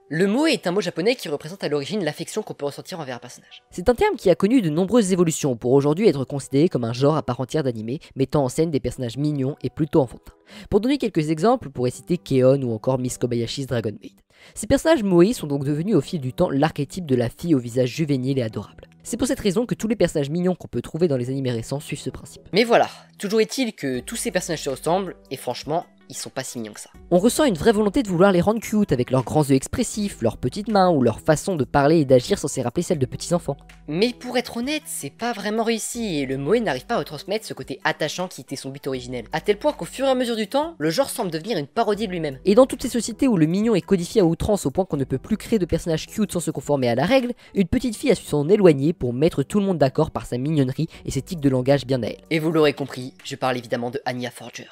Le moe est un mot japonais qui représente à l'origine l'affection qu'on peut ressentir envers un personnage. C'est un terme qui a connu de nombreuses évolutions pour aujourd'hui être considéré comme un genre à part entière d'anime, mettant en scène des personnages mignons et plutôt enfantins. Pour donner quelques exemples, on pourrait citer Keon ou encore Miss Kobayashi's Dragon Maid. Ces personnages moe sont donc devenus au fil du temps l'archétype de la fille au visage juvénile et adorable. C'est pour cette raison que tous les personnages mignons qu'on peut trouver dans les animés récents suivent ce principe. Mais voilà, toujours est-il que tous ces personnages se ressemblent, et franchement, ils sont pas si mignons que ça. On ressent une vraie volonté de vouloir les rendre cute avec leurs grands yeux expressifs, leurs petites mains ou leur façon de parler et d'agir censée rappeler celle de petits enfants. Mais pour être honnête, c'est pas vraiment réussi, et le moe n'arrive pas à retransmettre ce côté attachant qui était son but originel. À tel point qu'au fur et à mesure du temps, le genre semble devenir une parodie de lui-même. Et dans toutes ces sociétés où le mignon est codifié à outrance au point qu'on ne peut plus créer de personnages cute sans se conformer à la règle, une petite fille a su s'en éloigner pour mettre tout le monde d'accord par sa mignonnerie et ses tics de langage bien à elle. Et vous l'aurez compris, je parle évidemment de Anya Forger.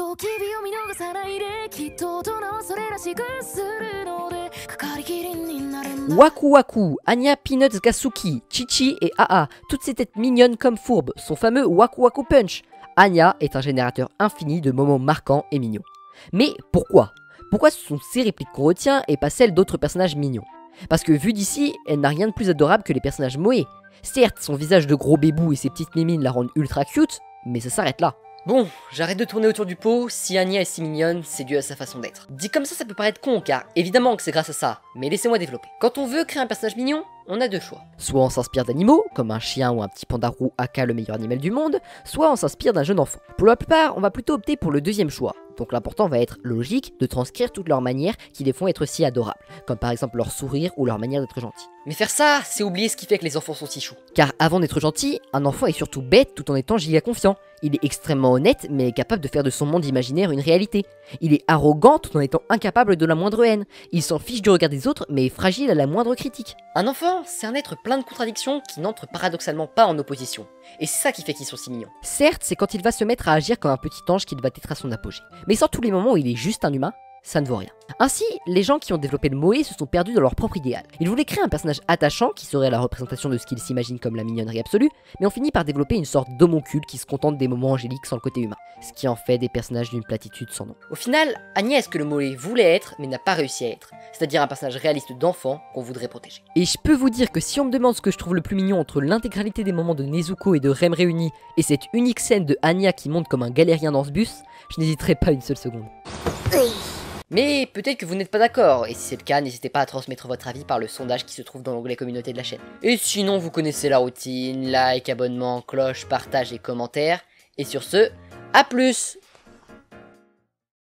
Waku Waku, Anya Peanuts Gasuki, Chichi et Aa, toutes ces têtes mignonnes comme fourbes, son fameux Waku Waku Punch. Anya est un générateur infini de moments marquants et mignons. Mais pourquoi ? Pourquoi ce sont ces répliques qu'on retient et pas celles d'autres personnages mignons ? Parce que vu d'ici, elle n'a rien de plus adorable que les personnages moe. Certes, son visage de gros bébou et ses petites mimines la rendent ultra cute, mais ça s'arrête là. Bon, j'arrête de tourner autour du pot, si Anya est si mignonne, c'est dû à sa façon d'être. Dit comme ça peut paraître con, car évidemment que c'est grâce à ça, mais laissez-moi développer. Quand on veut créer un personnage mignon, on a deux choix. Soit on s'inspire d'animaux, comme un chien ou un petit panda roux aka le meilleur animal du monde, soit on s'inspire d'un jeune enfant. Pour la plupart, on va plutôt opter pour le deuxième choix, donc l'important va être logique de transcrire toutes leurs manières qui les font être si adorables, comme par exemple leur sourire ou leur manière d'être gentil. Mais faire ça, c'est oublier ce qui fait que les enfants sont si choux. Car avant d'être gentil, un enfant est surtout bête tout en étant giga confiant. Il est extrêmement honnête, mais capable de faire de son monde imaginaire une réalité. Il est arrogant tout en étant incapable de la moindre haine. Il s'en fiche du regard des autres, mais est fragile à la moindre critique. Un enfant, c'est un être plein de contradictions qui n'entre paradoxalement pas en opposition. Et c'est ça qui fait qu'ils sont si mignons. Certes, c'est quand il va se mettre à agir comme un petit ange qu'il va être à son apogée. Mais sans tous les moments où il est juste un humain, ça ne vaut rien. Ainsi, les gens qui ont développé le moe se sont perdus dans leur propre idéal. Ils voulaient créer un personnage attachant qui serait la représentation de ce qu'ils s'imaginent comme la mignonnerie absolue, mais ont fini par développer une sorte d'homoncule qui se contente des moments angéliques sans le côté humain, ce qui en fait des personnages d'une platitude sans nom. Au final, Anya est ce que le moe voulait être, mais n'a pas réussi à être, c'est-à-dire un personnage réaliste d'enfant qu'on voudrait protéger. Et je peux vous dire que si on me demande ce que je trouve le plus mignon entre l'intégralité des moments de Nezuko et de Rem réunis, et cette unique scène de Anya qui monte comme un galérien dans ce bus, je n'hésiterai pas une seule seconde. Mais peut-être que vous n'êtes pas d'accord, et si c'est le cas, n'hésitez pas à transmettre votre avis par le sondage qui se trouve dans l'onglet communauté de la chaîne. Et sinon, vous connaissez la routine, like, abonnement, cloche, partage et commentaires. Et sur ce, à plus!